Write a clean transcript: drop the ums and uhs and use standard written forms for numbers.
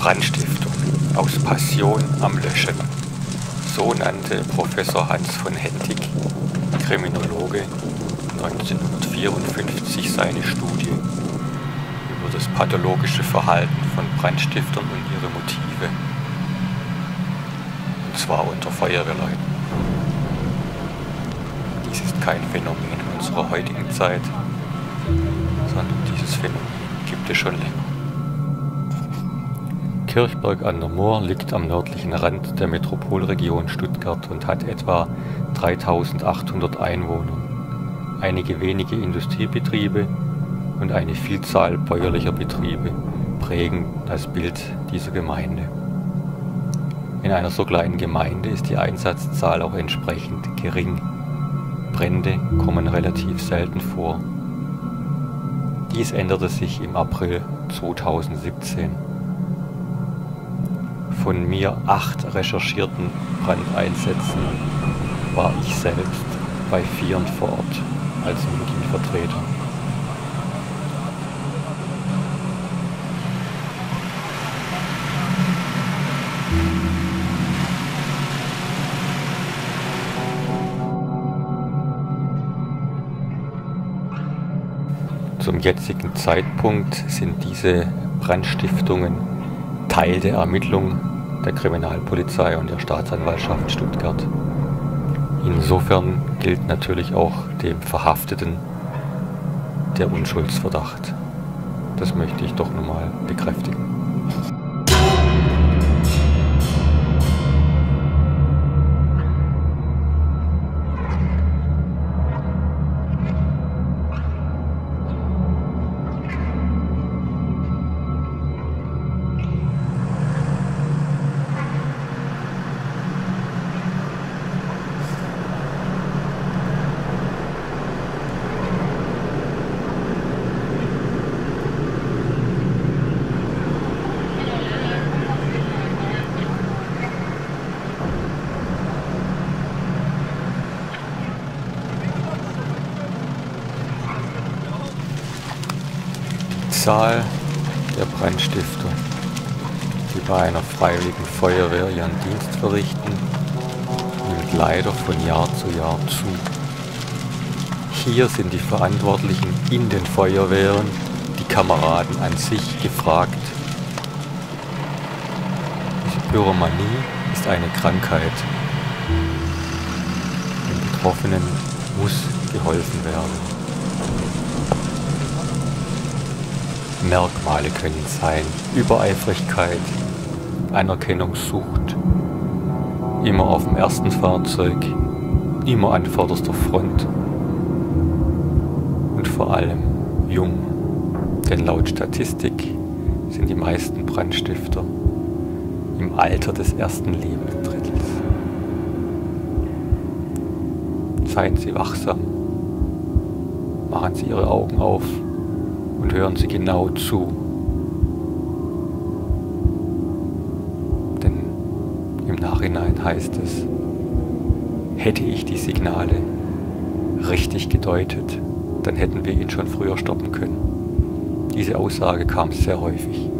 Brandstiftung aus Passion am Löschen. So nannte Professor Hans von Hentig, Kriminologe, 1954 seine Studie über das pathologische Verhalten von Brandstiftern und ihre Motive. Und zwar unter Feuerwehrleuten. Dies ist kein Phänomen unserer heutigen Zeit, sondern dieses Phänomen gibt es schon länger. Kirchberg an der Moor liegt am nördlichen Rand der Metropolregion Stuttgart und hat etwa 3800 Einwohner, einige wenige Industriebetriebe und eine Vielzahl bäuerlicher Betriebe prägen das Bild dieser Gemeinde. In einer so kleinen Gemeinde ist die Einsatzzahl auch entsprechend gering. Brände kommen relativ selten vor. Dies änderte sich im April 2017. Von mir 8 recherchierten Brandeinsätzen war ich selbst bei 4 vor Ort als Medienvertreter. Zum jetzigen Zeitpunkt sind diese Brandstiftungen Teil der Ermittlung der Kriminalpolizei und der Staatsanwaltschaft Stuttgart. Insofern gilt natürlich auch dem Verhafteten der Unschuldsverdacht. Das möchte ich doch nochmal bekräftigen. Die Zahl der Brandstifter, die bei einer freiwilligen Feuerwehr ihren Dienst verrichten, nimmt leider von Jahr zu Jahr zu. Hier sind die Verantwortlichen in den Feuerwehren, die Kameraden an sich gefragt. Diese Pyromanie ist eine Krankheit. Den Betroffenen muss geholfen werden. Merkmale können sein Übereifrigkeit, Anerkennungssucht, immer auf dem ersten Fahrzeug, immer an vorderster Front und vor allem jung. Denn laut Statistik sind die meisten Brandstifter im Alter des ersten Lebensdrittels. Seien Sie wachsam, machen Sie Ihre Augen auf und hören Sie genau zu. Denn im Nachhinein heißt es, hätte ich die Signale richtig gedeutet, dann hätten wir ihn schon früher stoppen können. Diese Aussage kam sehr häufig.